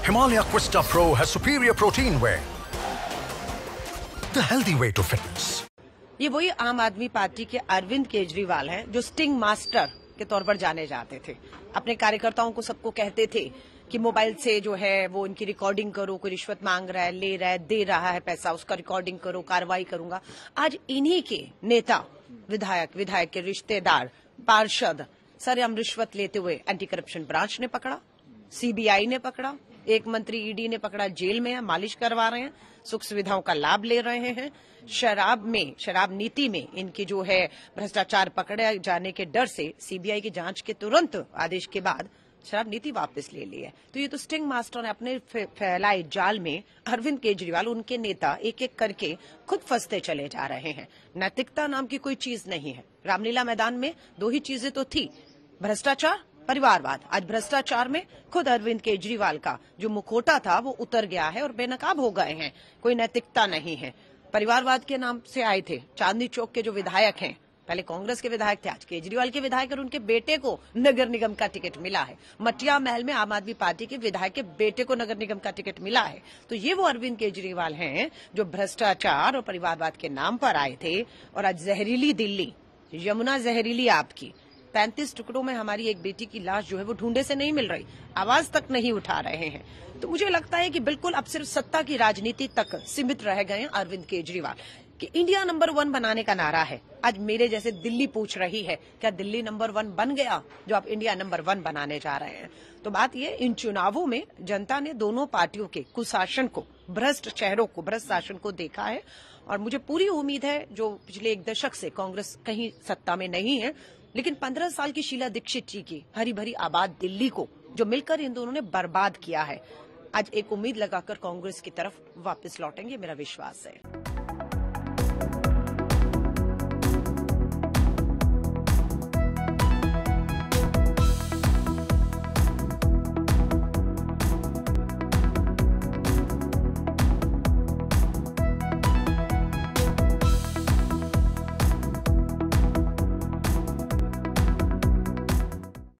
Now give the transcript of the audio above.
Himalaya Quista Pro has superior protein whey, the healthy way to fitness. ये वही आम आदमी पार्टी के अरविंद केजरीवाल हैं जो स्टिंग मास्टर के तौर पर जाने जाते थे। अपने कार्यकर्ताओं को सबको कहते थे कि मोबाइल से जो है वो इनकी रिकॉर्डिंग करो, कोई रिश्वत मांग रहा है, ले रहा है, दे रहा है पैसा, उसका रिकॉर्डिंग करो, कार्रवाई करूंगा। आज इन्हीं के नेता, विधायक के रिश्तेदार, पार्षद सरेआम रिश्वत लेते हुए एंटी करप्शन ब्रांच ने पकड़ा, सीबीआई ने पकड़ा, एक मंत्री ईडी ने पकड़ा, जेल में है, मालिश करवा रहे हैं, सुख सुविधाओं का लाभ ले रहे हैं। शराब नीति में इनकी जो है भ्रष्टाचार पकड़े जाने के डर से सीबीआई की जांच के तुरंत आदेश के बाद शराब नीति वापस ले ली है। तो ये तो स्टिंग मास्टर ने अपने फैलाए जाल में अरविंद केजरीवाल, उनके नेता एक एक करके खुद फंसते चले जा रहे हैं। नैतिकता नाम की कोई चीज नहीं है। रामलीला मैदान में दो ही चीजें तो थी, भ्रष्टाचार, परिवारवाद। आज भ्रष्टाचार में खुद अरविंद केजरीवाल का जो मुखौटा था वो उतर गया है और बेनकाब हो गए हैं। कोई नैतिकता नहीं है। परिवारवाद के नाम से आए थे। चांदनी चौक के जो विधायक हैं, पहले कांग्रेस के विधायक थे, आज केजरीवाल के विधायक और उनके बेटे को नगर निगम का टिकट मिला है। मटिया महल में आम आदमी पार्टी के विधायक के बेटे को नगर निगम का टिकट मिला है। तो ये वो अरविंद केजरीवाल हैं जो भ्रष्टाचार और परिवारवाद के नाम पर आए थे। और आज जहरीली दिल्ली, यमुना जहरीली आपकी, 35 टुकड़ों में हमारी एक बेटी की लाश जो है वो ढूंढे से नहीं मिल रही, आवाज तक नहीं उठा रहे हैं। तो मुझे लगता है कि बिल्कुल अब सिर्फ सत्ता की राजनीति तक सीमित रह गए हैं अरविंद केजरीवाल। कि इंडिया नंबर 1 बनाने का नारा है। आज मेरे जैसे दिल्ली पूछ रही है, क्या दिल्ली नंबर 1 बन गया जो आप इंडिया नंबर 1 बनाने जा रहे हैं? तो बात ये, इन चुनावों में जनता ने दोनों पार्टियों के कुशासन को, भ्रष्ट चेहरों को, भ्रष्ट शासन को देखा है। और मुझे पूरी उम्मीद है, जो पिछले 1 दशक से कांग्रेस कहीं सत्ता में नहीं है, लेकिन 15 साल की शीला दीक्षित जी की हरी भरी आबाद दिल्ली को जो मिलकर इन दोनों ने बर्बाद किया है, आज एक उम्मीद लगाकर कांग्रेस की तरफ वापस लौटेंगे, मेरा विश्वास है।